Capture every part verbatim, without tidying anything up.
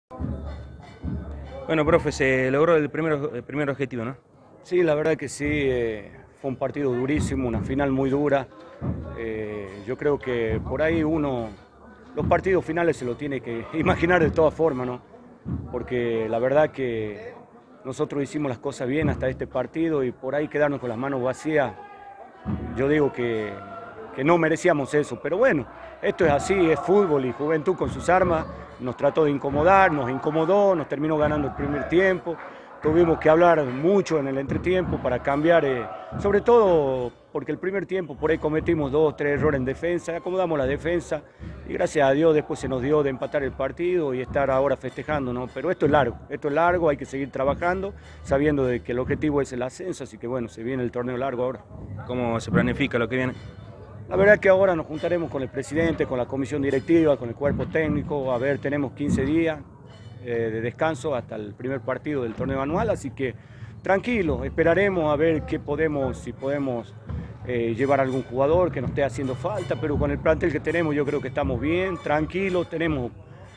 Bueno, profe, se logró el primer, el primer objetivo, ¿no? Sí, la verdad que sí, eh, fue un partido durísimo, una final muy dura. Eh, yo creo que por ahí uno, los partidos finales se lo tiene que imaginar de todas formas, ¿no? Porque la verdad que nosotros hicimos las cosas bien hasta este partido y por ahí quedarnos con las manos vacías, yo digo que, que no merecíamos eso. Pero bueno, esto es así, es fútbol y Juventud con sus armas nos trató de incomodar, nos incomodó, nos terminó ganando el primer tiempo. Tuvimos que hablar mucho en el entretiempo para cambiar, eh, sobre todo porque el primer tiempo por ahí cometimos dos, tres errores en defensa, acomodamos la defensa y gracias a Dios después se nos dio de empatar el partido y estar ahora festejando, ¿no? Pero esto es largo, esto es largo, hay que seguir trabajando, sabiendo de que el objetivo es el ascenso, así que bueno, se viene el torneo largo ahora. ¿Cómo se planifica lo que viene? La verdad es que ahora nos juntaremos con el presidente, con la comisión directiva, con el cuerpo técnico, a ver, tenemos quince días eh, de descanso hasta el primer partido del torneo anual, así que tranquilo, esperaremos a ver qué podemos, si podemos eh, llevar a algún jugador que nos esté haciendo falta, pero con el plantel que tenemos yo creo que estamos bien, tranquilos, tenemos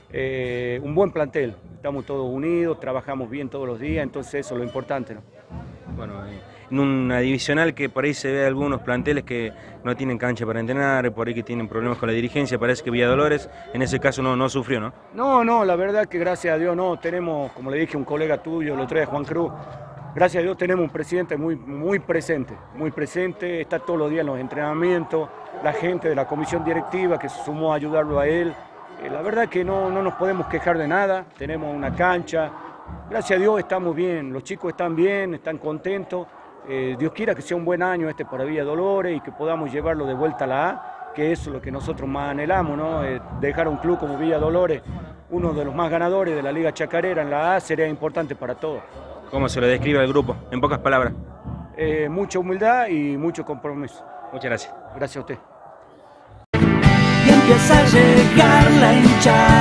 eh, un buen plantel, estamos todos unidos, trabajamos bien todos los días, entonces eso es lo importante, ¿no? Bueno, eh, en una divisional que por ahí se ve algunos planteles que no tienen cancha para entrenar, por ahí que tienen problemas con la dirigencia, parece que Villadolores en ese caso no, no sufrió, ¿no? No, no, la verdad que gracias a Dios no, tenemos, como le dije a un colega tuyo, el otro día Juan Cruz, gracias a Dios tenemos un presidente muy, muy presente, muy presente, está todos los días en los entrenamientos, la gente de la comisión directiva que se sumó a ayudarlo a él. Eh, la verdad que no, no nos podemos quejar de nada, tenemos una cancha, gracias a Dios estamos bien, los chicos están bien, están contentos. Eh, Dios quiera que sea un buen año este para Villadolores y que podamos llevarlo de vuelta a la A, que eso es lo que nosotros más anhelamos, ¿no? Eh, dejar un club como Villadolores, uno de los más ganadores de la Liga Chacarera en la A, sería importante para todos. ¿Cómo se lo describe al grupo? En pocas palabras. Eh, mucha humildad y mucho compromiso. Muchas gracias. Gracias a usted. Y empieza a llegar la hinchada.